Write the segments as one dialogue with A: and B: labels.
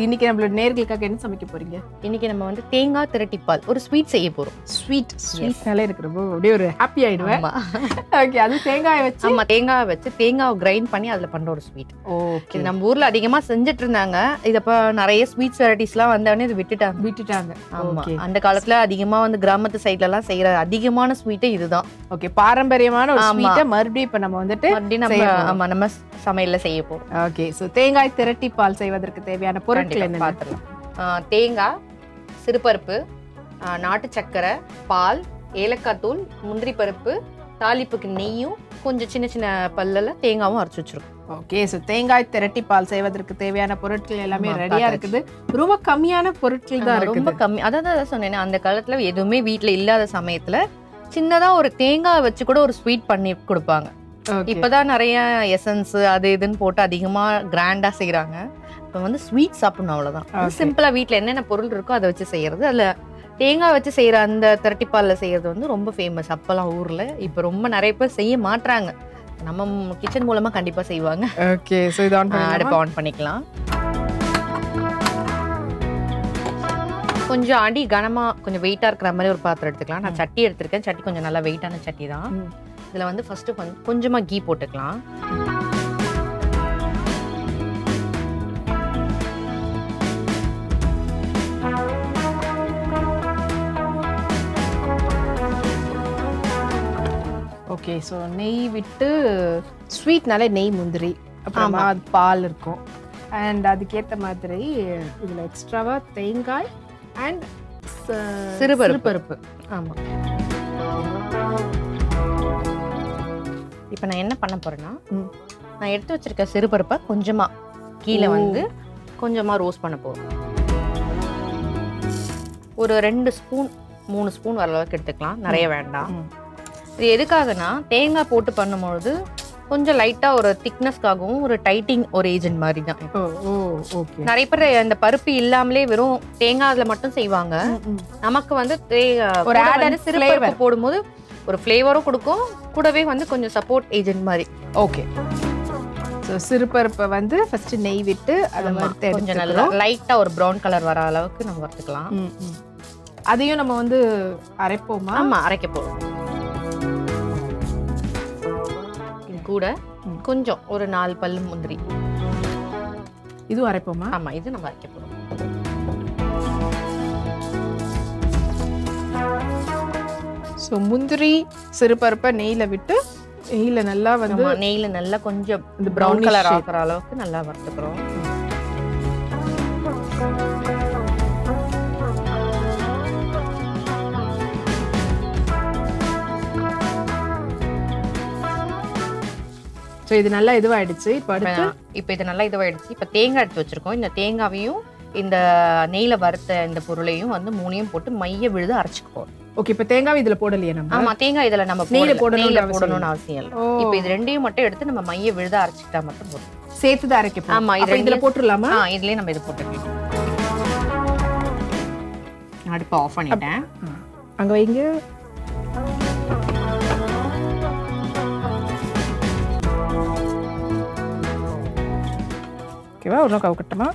A: இன்னைக்கு நம்மளோட நேர்களுக்காக என்ன சமைக்க போறீங்க?
B: இன்னைக்கு நம்ம வந்து தேங்காய் திரட்டிப்பால் ஒரு ஸ்வீட் செய்ய போறோம்.
A: ஸ்வீட்னால எனக்கு ரொம்ப அப்படியே ஒரு ஹாப்பி ஆயிடுவேன். ஓகே, அது தேங்காய் வச்சு
B: தேங்காய் வச்சு தேங்காய் கிரைண்ட் பண்ணி அதுல பண்ற ஒரு ஸ்வீட். ஓகே, நம்ம ஊர்ல அதிகமா செஞ்சுட்டு இருந்தாங்க. இதப்ப நிறைய ஸ்வீட்ஸ் வெரைட்டிஸ்லாம் வந்தவனே இது விட்டுட்டாங்க. ஆமா, அந்த காலத்துல அதிகமா வந்து கிராமத்து சைட்ல எல்லாம் செய்யற அதிகமான ஸ்வீட்டே இதுதான்.
A: ஓகே, பாரம்பரியமான ஒரு ஸ்வீட்டை மறுபடியும் இப்ப நம்ம வந்துட்டு
B: நம்ம சமையல்ல செய்ய போறோம்.
A: ஓகே, சோ தேங்காய் திரட்டி பால் செய்வதற்கு தேவையான பொருட்கள் என்ன
B: பார்த்துக்கலாம். தேங்காய், சிறுபருப்பு, நாட்டு சக்கரை, பால், ஏலக்காய் தூள், முந்திரி பருப்பு, தாளிப்புக்கு நெய்யும் கொஞ்சம் சின்ன சின்ன பல்லுல தேங்காவும் அரைச்சு வச்சிருக்கோம்.
A: ஓகே, சோ தேங்காய் திரட்டி பால் செய்வதற்கு தேவையான பொருட்கள் எல்லாமே ரெடியா இருக்குது. ரொம்ப கம்மியான பொருட்கள் தான் இருக்கு.
B: ரொம்ப கம்மி. அதான் சொன்னேன், அந்த காலத்துல எதுவுமே வீட்டுல இல்லாத சமயத்துல சின்னதா ஒரு தேங்காய் வச்சு கூட ஒரு ஸ்வீட் பண்ணி கொடுப்பாங்க. இப்பதான் நிறைய எசன்ஸ் அது இதுன்னு போட்டு அதிகமா கிராண்டா செய்யறாங்க. இப்ப வந்து ஸ்வீட் சாப்பிடணும், அவ்வளவுதான். சிம்பிளா வீட்டுல என்னென்ன பொருள் இருக்கோ அதை வச்சு செய்யறது. அதுல தேங்காய் வச்சு செய்யற அந்த திரட்டிப்பால்ல செய்யறது வந்து ரொம்ப ஃபேமஸ் அப்பெல்லாம் ஊர்ல. இப்ப ரொம்ப நிறைய பேர் செய்ய மாட்டாங்க. நம்ம கிச்சன் மூலமா கண்டிப்பா செய்வாங்க.
A: ஓகே, சோ இது
B: அடுப்பு ஆன் பண்ணிக்கலாம். கொஞ்சம் அடி கனமா கொஞ்சம் வெயிட்டா இருக்கிற மாதிரி ஒரு பாத்திரம் எடுத்துக்கலாம். நான் சட்டி எடுத்திருக்கேன். சட்டி கொஞ்சம் நல்லா வெயிட்டான சட்டி தான். இதுல வந்து ஃபர்ஸ்ட் கொஞ்சமா கீ போட்டுக்கலாம்.
A: ஓகே, சோ நெய் விட்டு ஸ்வீட்னாலே நெய், முந்திரி, அப்புறமா பால் இருக்கும். அண்ட் அதுக்கேற்ற மாதிரி இதுல எக்ஸ்ட்ராவா தேங்காய் அண்ட் சிறுபருப்பு.
B: ஆமா, இப்ப நான் என்ன பண்ண போறேன்னா, நான் எடுத்து வச்சிருக்க சிறுபருப்பை கொஞ்சமா கீழே வந்து கொஞ்சமா ரோஸ்ட் பண்ண போறோம். ஒரு 2 ஸ்பூன் 3 ஸ்பூன் வர அளவுக்கு எடுத்துக்கலாம், நிறைய வேண்டாம். இது எதுக்காகனா, தேங்காய் போட்டு பண்ணும்போது கொஞ்சம் லைட்டா ஒரு திக்னஸ்க்காகவும் ஒரு டைட்டிங் ஒரு ஏஜென்ட் மாதிரி தான். நிறைய பேர் இந்த பருப்பு இல்லாமலே வெறும் தேங்காய்ல மட்டும் செய்வாங்க. நமக்கு வந்து ஒரு சிறுபருப்பு போடும்போது ஒரு ஃப்ளேவரும் கொடுக்கும், கூடவே வந்து கொஞ்சம் சப்போர்ட் ஏஜென்ட் மாதிரி.
A: ஓகே, சோ சிறுபருப்பை வந்து ஃபர்ஸ்ட் நெய் விட்டு அதை வறுத்து
B: கொஞ்சம் நல்லா லைட்டா ஒரு ப்ரௌன் கலர் வர அளவுக்கு நம்ம வறுத்துக்கலாம்.
A: அதையும் நம்ம வந்து அரைப்போமா?
B: ஆமா, அரைக்க போறோம். கூட கொஞ்சம் ஒரு 4 பல்லு முந்திரி,
A: இதுவும் அரைப்போமா?
B: ஆமா, இது நம்ம அரைக்க போறோம்.
A: ஸோ முந்திரி சிறுபருப்பை நெய்ல விட்டு நெய்ல நல்லா வந்து
B: நெய்ல நல்லா கொஞ்சம் இந்த ப்ரௌன் கலர் ஆகிற அளவுக்கு நல்லா வறுத்துக்கிறோம்.
A: ஸோ இது நல்லா இதுவாயிடுச்சு. இப்போ
B: இது நல்லா இதுவாயிடுச்சு. இப்போ தேங்காய் எடுத்து வச்சிருக்கோம். இந்த தேங்காவையும் இந்த நெய்ல வறுத்த இந்த பொருளையும் வந்து 3யும் போட்டு மைய விழுது அரைச்சுக்குவோம்.
A: ஓகே, இப்போ தேங்காய் இதுல போடலையே நம்ம?
B: ஆமா, தேங்காய் இதுல நம்ம நெய்ல போடணும்னு அவசியம் இல்லை. இப்போ இது ரெண்டையும் மட்டும் எடுத்து நம்ம மைய விழுத அரைச்சிட்டா மட்டும் போதும்.
A: சேர்த்து தான் அரைக்க போறோம்.
B: ஆமா,
A: இதுல போட்டுடலாமா?
B: இதுலயே நம்ம இது போட்டுக்கலாம். அடுப்பு ஆஃப் பண்ணிட்டேன்.
A: அங்க வைங்க. ஓகேவா? ஒரு நோக்கம் கட்டமா?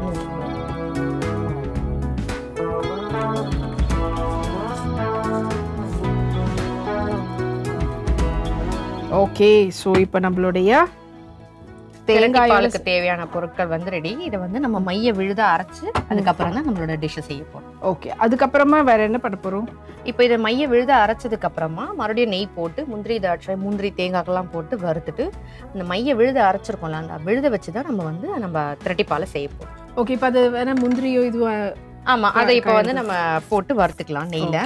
A: ஓகே, சோ இப்போ நம்மளுடைய
B: தேங்காய் பாலுக்கு தேவையான பொருட்கள் வந்து ரெடி. இதை வந்து நம்ம மைய விழுத அரைச்சு அதுக்கப்புறம் தான் நம்மளோட டிஷ்ஷை செய்ய போறோம்.
A: ஓகே, அதுக்கப்புறமா வேற என்ன பண்ண போறோம்?
B: இப்போ இதை மைய விழுத அரைச்சதுக்கு அப்புறமா மறுபடியும் நெய் போட்டு முந்திரி, திராட்சை, முந்திரி, தேங்காய்க்கெல்லாம் போட்டு வறுத்துட்டு இந்த மைய விழுத அரைச்சிருக்கோம்ல, அந்த விழுத வச்சுதான் நம்ம திரட்டிப்பாலை செய்ய போறோம்.
A: ஓகே, இப்போ அது வேணா முந்திரியோ இதுவா?
B: ஆமா, அதை இப்போ வந்து நம்ம போட்டு வறுத்துக்கலாம் நெய்ல.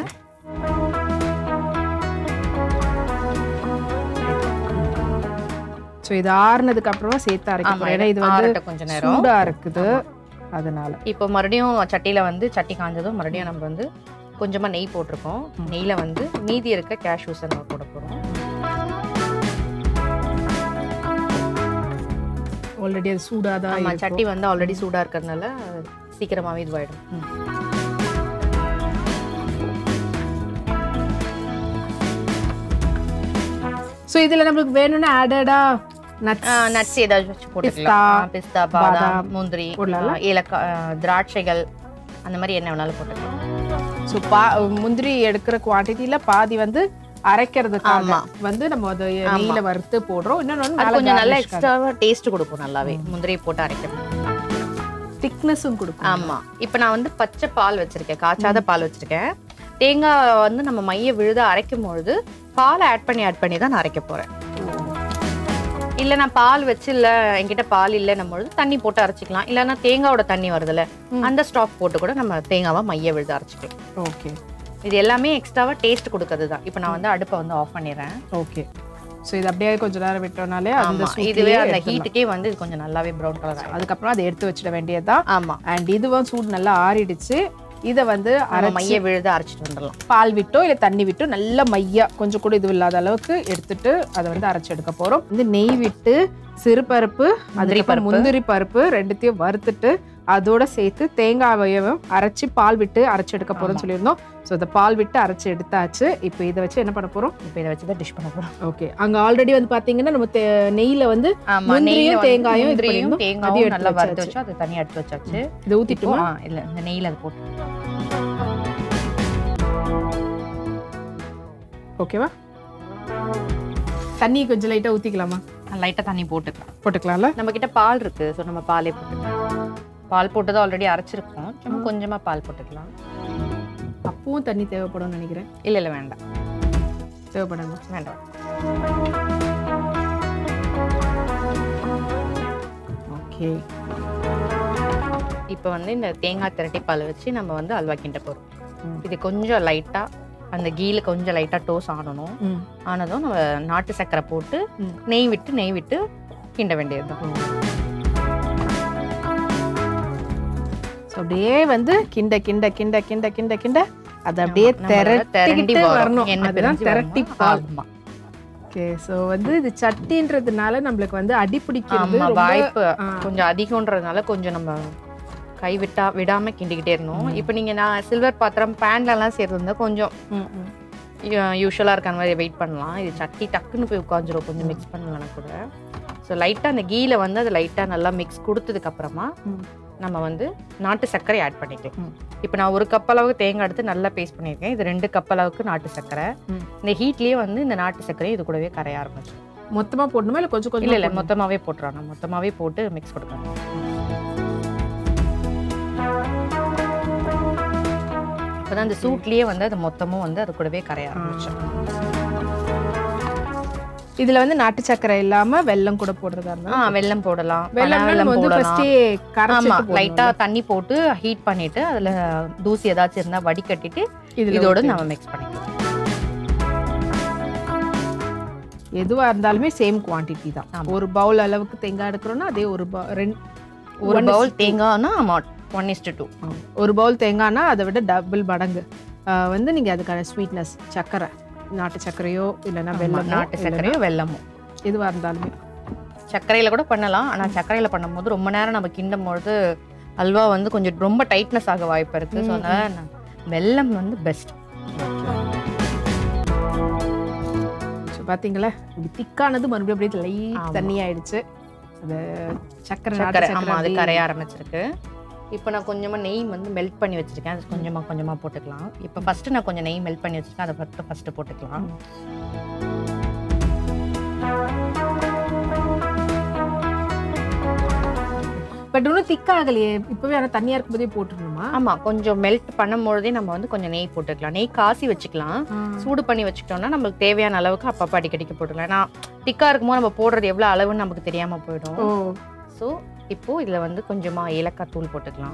A: சோ இது ஆறுனதுக்கு அப்புறமா சேர்த்து அரைக்கணும். ஏன்னா இது வந்து
B: கொஞ்சம் நேரம்
A: சூடா இருக்குது, அதனால.
B: இப்போ மறுபடியும் சட்டியில வந்து சட்டி காஞ்சதும் மறுபடியும் நம்ம வந்து கொஞ்சமா நெய் போட்டிருக்கோம். நெய்ல வந்து மீதி இருக்க கேஷ்யூஸ் நம்ம போட போறோம்.
A: ஆல்ரெடி அது சூடாதான்.
B: ஆமா, சட்டி வந்து ஆல்ரெடி சூடா இருக்கிறதுனால சீக்கிரமாவே இதுவாயிடும்.
A: சோ இதுல நமக்கு வேணும்னா ஆடடா
B: நட்ஸ் ஏதாவது வச்சு போட்டுக்கலாம். பிஸ்தா, பாதாம், முந்திரி, ஏலக்காய், திராட்சைகள் அந்த மாதிரி என்ன வேணாலும் போட்டுக்கலாம்.
A: ஸோ முந்திரி எடுக்கிற குவான்டிட்டியில பாதி வந்து அரைக்கிறதுக்காக வந்து நம்ம அதை நெய்யில வறுத்து போடுறோம். இன்னொன்னு
B: கொஞ்சம் நல்லா எக்ஸ்ட்ராவா டேஸ்ட் கொடுக்கும். நல்லாவே முந்திரியை போட்டு அரைக்கிறது
A: திக்னஸும் கொடுக்கும்.
B: ஆமா. இப்போ நான் வந்து பச்சை பால் வச்சிருக்கேன், காய்ச்சாத பால் வச்சிருக்கேன். தேங்காய் வந்து நம்ம மைய விழுத அரைக்கும் பொழுது பாலை ஆட் பண்ணி தான் நான் அரைக்க போறேன். இல்ல நான் பால் வச்சு இல்ல என்கிட்ட பால் இல்லைன்னும் பொழுது தண்ணி போட்டு அரைச்சிக்கலாம். இல்லைன்னா தேங்காயோட தண்ணி வருதுல்ல அந்த ஸ்டாக் போட்டு கூட நம்ம தேங்காவை மைய விழுத அரைச்சிக்கலாம்.
A: ஓகே.
B: இது எல்லாமே எக்ஸ்ட்ராவா டேஸ்ட் கொடுக்கிறது தான். இப்போ நான் வந்து அடுப்பை வந்து ஆஃப் பண்ணிடுறேன்.
A: ஓகே. ஸோ இது அப்படியே கொஞ்சம் நேரம் விட்டோம்னாலே
B: இதுவே அந்த ஹீட்டுக்கே வந்து இது கொஞ்சம் நல்லாவே ப்ரௌன் கலர் ஆகும்.
A: அதுக்கப்புறம் அதை எடுத்து வச்சிட வேண்டியதுதான்.
B: ஆமா.
A: அண்ட் இதுவும் சூடு நல்லா ஆறிடுச்சு. இதை வந்து
B: மைய விழுத அரைச்சிட்டு வந்துடலாம்.
A: பால் விட்டோ இல்லை தண்ணி விட்டோ நல்ல மையா கொஞ்சம் கூட இது இல்லாத அளவுக்கு எடுத்துட்டு அதை வந்து அரைச்சி எடுக்க போறோம். இந்த நெய் விட்டு சிறுபருப்பு, முந்திரி பருப்பு ரெண்டுத்தையும் வறுத்துட்டு அதோட சேர்த்து தேங்காயையும் அரைச்சி பால் விட்டு அரைச்சி எடுக்க போறோம்னு சொல்லியிருந்தோம். ஸோ இதை பால் விட்டு அரைச்சி எடுத்தாச்சு. இப்போ இதை வச்சு என்ன பண்ண போறோம்?
B: இப்போ இதை வச்சு தான் டிஷ் பண்ண போறோம்.
A: ஓகே. அங்க ஆல்ரெடி வந்து பாத்தீங்கன்னா நம்ம நெய்ல வந்து முந்திரியும் தேங்காயும்
B: தேங்காயும் நல்லா வறுத்து வச்சு அதை தனியாக எடுத்து வச்சாச்சு.
A: இதை ஊத்திட்டுமா?
B: இல்லை, இந்த நெய்யில் அதை போட்டு.
A: ஓகேவா? தண்ணி கொஞ்சம் லைட்டா ஊத்திக்கலாமா?
B: லைட்டா தண்ணி போட்டுக்கலாம்ல. நம்ம கிட்ட பால் இருக்கு. ஸோ நம்ம பாலே போட்டுக்கலாம். பால் போட்டது ஆல்ரெடி அரைச்சிருக்கோம். சும்மா கொஞ்சமா பால் போட்டுக்கலாம்.
A: அப்பவும் தண்ணி தேவைப்படும் நினைக்கிறேன்.
B: இல்ல வேண்டாம்.
A: தேவைப்படாது.
B: வேண்டாம்.
A: ஓகே.
B: இப்போ வந்து இந்த தேங்காய் திரட்டி பால் வச்சு நம்ம வந்து அல்வா கிண்ட போறோம். இது கொஞ்சம் லைட்டா அந்த கீழ கொஞ்சம் லைட்டா டோஸ் ஆனணும். ஆனதும் நம்ம நாட்டு சர்க்கரை போட்டு நெய் விட்டு கிண்ட வேண்டியதுதான்.
A: அப்படியே வந்து கிண்ட கிண்ட கிண்ட கிண்ட கிண்ட கிண்ட அது அப்படியே திரட்டி வரணும். அதுதான் திரட்டி பால். ஓகே. ஸோ வந்து இது சட்டின்றதுனால நம்மளுக்கு வந்து அடிப்பிடிக்கிறது
B: வாய்ப்பு கொஞ்சம் அதிகம்ன்றதுனால கொஞ்சம் நம்ம கை விடாம கிண்டிக்கிட்டே இருந்தோம். இப்போ நீங்க நான் சில்வர் பாத்திரம் பேன்ல எல்லாம் சேர்த்துருந்தா கொஞ்சம் யூஸ்வலா இருக்க மாதிரி வெயிட் பண்ணலாம். இது சட்டி டக்குன்னு போய் உட்காந்துரும் கொஞ்சம் மிக்ஸ் பண்ணலன்னா கூட. ஸோ லைட்டா அந்த கீழ வந்து அது லைட்டா நல்லா மிக்ஸ் கொடுத்ததுக்கு அப்புறமா நம்ம வந்து நாட்டு சர்க்கரை ஆட் பண்ணிக்கலாம். இப்போ நான் 1 கப் அளவுக்கு தேங்காய் எடுத்து நல்லா பேஸ்ட் பண்ணியிருக்கேன். இது 2 கப் அளவுக்கு நாட்டு சர்க்கரை. இந்த ஹீட்லயே வந்து இந்த நாட்டு சர்க்கரை இது கூடவே கரைய ஆரம்பிச்சு.
A: மொத்தமா போடணுமா இல்லை கொஞ்சம் கொஞ்சம்?
B: இல்லை மொத்தமாவே போட்டுறாங்க. மொத்தமாவே போட்டு மிக்ஸ் கொடுக்கணும். அப்பதான் அந்த சூட்லயே வந்து அது மொத்தமும் வந்து அது கூடவே கரைய ஆரம்பிச்சு.
A: இதுல வந்து நாட்டு சர்க்கரை இல்லாம வெல்லம் கூட போடுறதா இருந்தா
B: வெல்லம் போடலாம்.
A: வெல்லம் வந்து ஃபர்ஸ்ட் கரைச்சிட்டு
B: லைட்டா தண்ணி போட்டு ஹீட் பண்ணிட்டு அதுல தூசி ஏதாச்சும் இருந்தா வடிகட்டிட்டு இதோட நம்ம மிக்ஸ் பண்ணிக்கலாம்.
A: எதுவா இருந்தாலுமே சேம் குவாண்டிட்டி தான். 1 பவுல் அளவுக்கு தேங்காய் எடுக்கிறோம்னா அதே 1
B: பவுல் தேங்காய்னா 1:2.
A: 1 பவுல் தேங்காய்னா அதை விட டபுள் மடங்கு வந்து நீங்க அதுக்கான ஸ்வீட்னஸ் சர்க்கரை, நாட்டு சர்க்கரையோ இல்லைன்னா வெல்லம்,
B: நாட்டு சர்க்கரையோ வெல்லமோ
A: எதுவா இருந்தாலுமே.
B: சர்க்கரையில கூட பண்ணலாம். ஆனா சர்க்கரையில பண்ணும்போது ரொம்ப நேரம் நம்ம கிண்டும் பொழுது அல்வா வந்து கொஞ்சம் ரொம்ப டைட்னஸ் ஆக வாய்ப்பு இருக்கு. ஸோ அதனால வெல்லம் வந்து பெஸ்ட்.
A: பாத்தீங்களா இப்படி திக்கானது மறுபடியும் அப்படியே லைட் தண்ணி ஆயிடுச்சு. அது சர்க்கரை
B: அது கரைய ஆரம்பிச்சிருக்கு. இப்போ நான் கொஞ்சமா நெய் வந்து மெல்ட் பண்ணி வச்சிருக்கேன். அது கொஞ்சமா போட்டுக்கலாம். இப்போ ஃபர்ஸ்ட் நான் கொஞ்சம் நெய் மெல்ட் பண்ணி வச்சிருக்கேன். அதை ஃபர்ஸ்ட் போட்டுக்கலாம்.
A: பட் இன்னும் திக்காகலையே இப்பவே. ஆனால் தண்ணியா இருக்கும்போதே போட்டுருணுமா?
B: ஆமா, கொஞ்சம் மெல்ட் பண்ணும்போதே நம்ம வந்து கொஞ்சம் நெய் போட்டுக்கலாம். நெய் காசி வச்சுக்கலாம். சூடு பண்ணி வச்சுக்கிட்டோம்னா நம்மளுக்கு தேவையான அளவுக்கு அப்பப்போ அடிக்கடிக்கு போட்டுக்கலாம். ஏன்னா திக்கா இருக்கும்போது நம்ம போடுறது எவ்வளவு அளவுன்னு நமக்கு தெரியாம போயிடும். ஸோ இப்போ இதுல வந்து கொஞ்சமா ஏலக்காய் தூள் போட்டுக்கலாம்.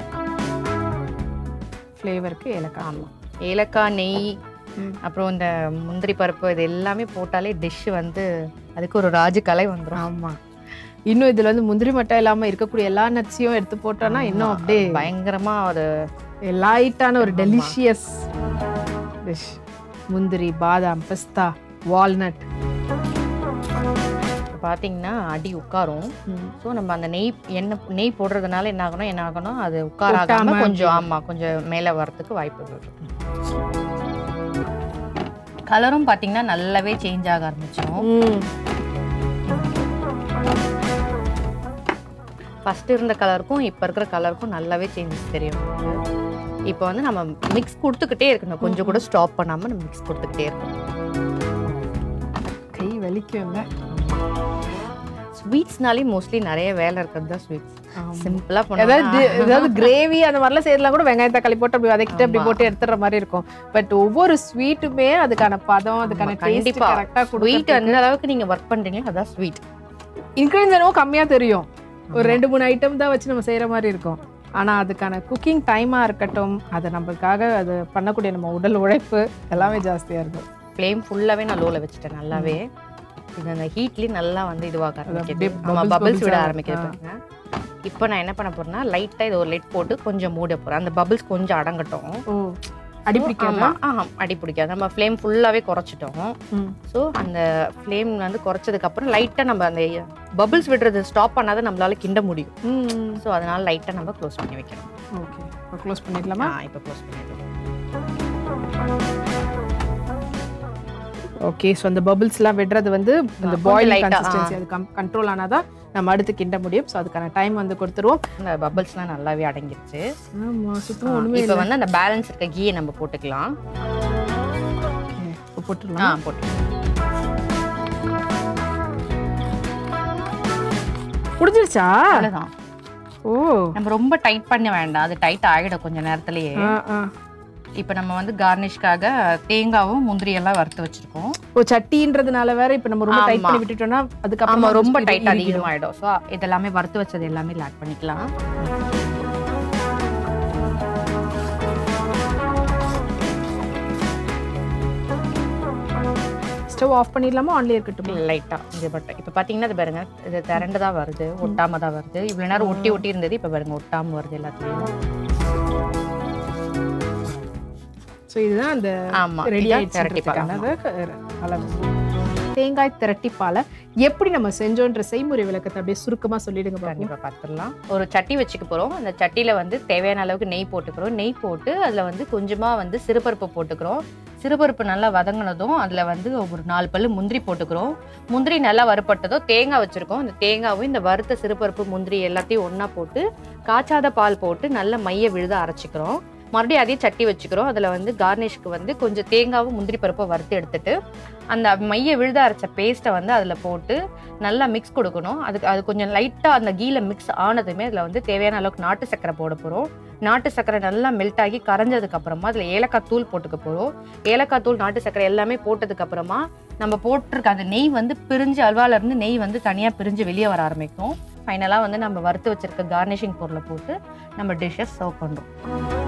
A: ஃப்ளேவருக்கு ஏலக்காய்.
B: ஆமா, ஏலக்காய், நெய், அப்புறம் இந்த முந்திரி பருப்பு இது எல்லாமே போட்டாலே டிஷ் வந்து அதுக்கு ஒரு ராஜகலை வந்துடும்.
A: ஆமா. இன்னும் இதுல வந்து முந்திரி மட்டும் இல்லாம இருக்கக்கூடிய எல்லா நட்ஸையும் எடுத்து போட்டோம்னா இன்னும் அப்படியே
B: பயங்கரமா ஒரு
A: லைட்டான ஒரு டெலிஷியஸ் டிஷ். முந்திரி, பாதாம், பிஸ்தா, வால்நட்
B: பாத்தீங்கன்னா அடி உட்காரும். ஸோ நம்ம அந்த நெய் போடுறதுனால என்ன ஆகணும் அது உட்காராம கொஞ்சம் கொஞ்சம் மேல வரதுக்கு வாய்ப்பு இருக்கு. கலரும் பாத்தீங்கன்னா நல்லாவே சேஞ்ச் ஆக ஆரம்பிச்சிடும். ஃபர்ஸ்ட் இருந்த கலருக்கும் இப்போ இருக்கிற கலருக்கும் நல்லாவே சேஞ்சஸ் தெரியும். இப்போ வந்து நம்ம மிக்ஸ் கொடுத்துக்கிட்டே இருக்கணும், கொஞ்சம் கூட ஸ்டாப் பண்ணாம நம்ம மிக்ஸ் கொடுத்துக்கிட்டே இருக்கணும்.
A: கை வலிக்கும் இல்லை?
B: ஸ்வீட்ஸ்னாலே மோஸ்ட்லி நிறைய வேலை இருக்கிறது தான் ஸ்வீட்ஸ். சிம்பிளா
A: ஏதாவது கிரேவி அந்த மாதிரிலாம் செய்யலாம் கூட வெங்காயம் தக்காளி போட்டு அப்படி வதக்கிட்டு அப்படி போட்டு எடுத்துற மாதிரி இருக்கும். பட் ஒவ்வொரு ஸ்வீட்டுமே அதுக்கான பதம் அதுக்கான டேஸ்ட் கரெக்டா
B: ஸ்வீட் அந்த அளவுக்கு நீங்க ஒர்க் பண்றீங்க, அதான் ஸ்வீட்.
A: இன்கிரீடியன்ட்ஸும் கம்மியா தெரியும், ஒரு 2-3 ஐட்டம் தான் வச்சு நம்ம செய்யற மாதிரி இருக்கும். ஆனா அதுக்கான குக்கிங் டைமா இருக்கட்டும், அதை நம்மளுக்காக அது பண்ணக்கூடிய நம்ம உடல் உழைப்பு எல்லாமே ஜாஸ்தியா இருக்கும்.
B: ஃப்ளேம் ஃபுல்லாவே நான் லோல வச்சுட்டேன் நல்லாவே. இது அந்த ஹீட்லயே நல்லா வந்து இதுவாக ஆரம்பிக்குது, பபிள்ஸ் விட ஆரம்பிக்குது பாருங்க. இப்போ நான் என்ன பண்ண போறேன்னா லைட்டா இது ஒரு லிட் போட்டு கொஞ்சம் மூட போறேன், அந்த பபிள்ஸ் கொஞ்சம் அடங்கட்டும்.
A: அடி பிடிக்காது?
B: அடி பிடிக்காது. நம்ம ஃப்ளேம் ஃபுல்லாவே குறைச்சிட்டோம். ஸோ அந்த ஃப்ளேம் வந்து குறைச்சதுக்கு அப்புறம் லைட்டா நம்ம அந்த பபிள்ஸ் விடுறது ஸ்டாப் பண்ணாத நம்மளால கிண்ட முடியும். ஸோ அதனால லைட்டா நம்ம க்ளோஸ் பண்ணி வைக்கிறோம்.
A: ஓகே, இப்போ க்ளோஸ் பண்ணிடலாமா?
B: இப்போ க்ளோஸ் பண்ணிடலாம்.
A: ஓகே, ஸோ அந்த பபிள்ஸ்லாம் விடுறது வந்து இந்த பாயிலிங் கன்சிஸ்டன்சி அது கண்ட்ரோல் ஆனாதான் நம்ம அடுத்து கிண்ட முடியும். ஸோ அதுக்கான டைம் வந்து கொடுத்துருவோம்.
B: இந்த பபிள்ஸ்லாம் நல்லாவே அடங்கிருச்சு.
A: ஆமாம், சுத்தமாக ஒன்றுமே.
B: இப்போ வந்து அந்த பேலன்ஸ் இருக்க கீயை நம்ம போட்டுக்கலாம்.
A: இப்போ போட்டுடலாம்.
B: போட்டுக்கலாம்.
A: முடிஞ்சிருச்சா?
B: அவ்வளோதான்.
A: ஓ,
B: நம்ம ரொம்ப டைட் பண்ண வேண்டாம், அது டைட் ஆகிடும் கொஞ்சம் நேரத்துலயே. இப்போ நம்ம வந்து கார்னிஷ்காக தேங்காவும் முந்திரி எல்லாம் வறுத்து வச்சிருக்கோம்.
A: ஓ, சட்டின்றதுனால வேற இப்போ நம்ம ரொம்ப டைட் பண்ணி விட்டுட்டோம்னா அதுக்கப்புறம்
B: ரொம்ப டைட் அதிகமாயிடும். ஸோ இதெல்லாமே வறுத்து வச்சது எல்லாமே ஆட் பண்ணிக்கலாம்.
A: ஸ்டவ் ஆஃப் பண்ணிடலாமா? ஆன்லயே இருக்கட்டும்
B: லைட்டா. இது பட் இப்போ பாத்தீங்கன்னா இது பாருங்க, இது திரண்டு தான் வருது, ஒட்டாம தான் வருது. இவ்வளவு நேரம் ஒட்டி ஒட்டி இருந்தது, இப்போ பாருங்க ஒட்டாம வருது எல்லாத்துலயும்.
A: ஸோ இதுதான் அந்த ரெடி ஆயிடுச்சு அளவு. தேங்காய் திரட்டிப்பாலை எப்படி நம்ம செஞ்சோன்ற செய்முறை விளக்கத்தை அப்படியே சுருக்கமா சொல்லிடுங்க.
B: கண்டிப்பா பார்த்துடலாம். ஒரு சட்டி வச்சுக்க போறோம். அந்த சட்டியில வந்து தேவையான அளவுக்கு நெய் போட்டுக்கிறோம். நெய் போட்டு அதுல வந்து கொஞ்சமா வந்து சிறுபருப்பு போட்டுக்கிறோம். சிறுபருப்பு நல்லா வதங்கினதும் அதுல வந்து ஒரு 4 பல்லு முந்திரி போட்டுக்கிறோம். முந்திரி நல்லா வறுப்பட்டதும் தேங்காய் வச்சிருக்கோம். இந்த தேங்காவும் இந்த வறுத்த சிறுபருப்பு முந்திரி எல்லாத்தையும் ஒன்னா போட்டு காய்ச்சாத பால் போட்டு நல்லா மைய விழுத அரைச்சிக்கிறோம். மறுபடியும் அதே சட்டி வச்சுக்கிறோம். அதில் வந்து கார்னிஷ்க்கு வந்து கொஞ்சம் தேங்காவும் முந்திரி பருப்பை வறுத்து எடுத்துட்டு அந்த மைய விழுத அரைச்ச பேஸ்ட்டை வந்து அதில் போட்டு நல்லா மிக்ஸ் கொடுக்கணும். அது கொஞ்சம் லைட்டாக அந்த கீல மிக்ஸ் ஆனதுமே அதில் வந்து தேவையான அளவுக்கு நாட்டு சக்கரை போட போகிறோம். நாட்டு சக்கரை நல்லா மெல்ட் ஆகி கரைஞ்சதுக்கு அப்புறமா அதில் ஏலக்காய் தூள் போட்டுக்க போகிறோம். ஏலக்காய் தூள் நாட்டு சக்கரை எல்லாமே போட்டதுக்கு அப்புறமா நம்ம போட்டிருக்க அந்த நெய் வந்து பிரிஞ்சு அல்வால இருந்து நெய் வந்து தனியாக பிரிஞ்சு வெளியே வர ஆரம்பிக்கும். ஃபைனலாக வந்து நம்ம வறுத்து வச்சிருக்க கார்னிஷிங் பொருளை போட்டு நம்ம டிஷ்ஷை சர்வ் பண்ணுறோம்.